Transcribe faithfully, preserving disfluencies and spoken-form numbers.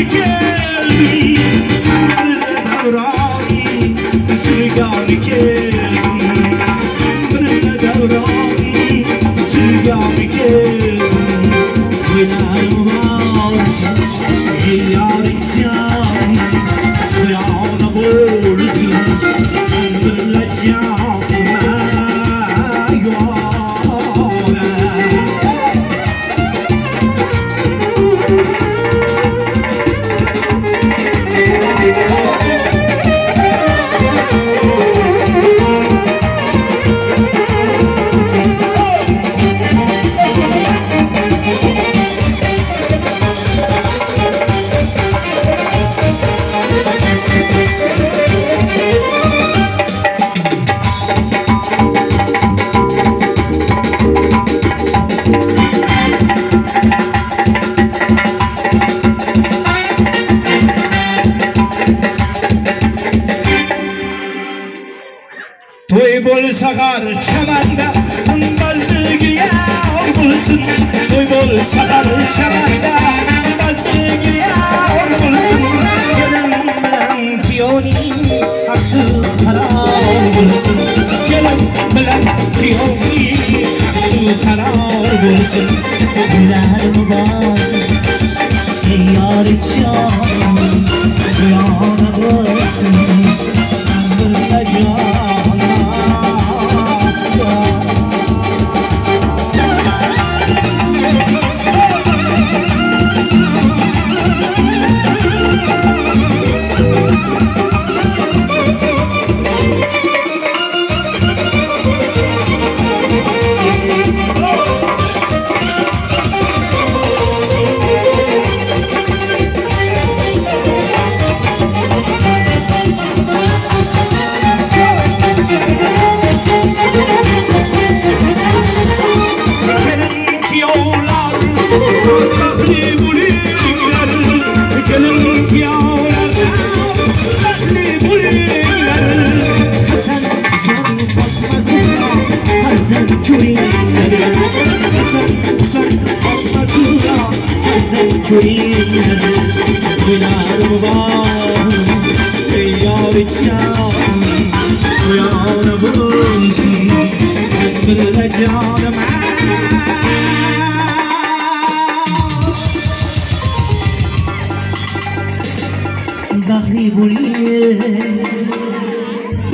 geldim, sabrına davranayım, sürgâr geldim, sabrına davranayım, sürgâr geldim. Günahım olsun, yar isyan, kıyana bulsun, öldürüleceğim. Toy bolsalar çamanda, bazlıgiya or bulsun. Toy bolsalar çamanda, bazlıgiya or bulsun. Gelin bilen piyoni, hakkı karar bulsun. Gelin bilen piyoni, hakkı karar bulsun. Gülerim bazı, yar içyan, yana bulsun. Öldürüleceğim. Günahım var, yar içyan, uyanı bulsun, öldürüleceğim. Dahi buraya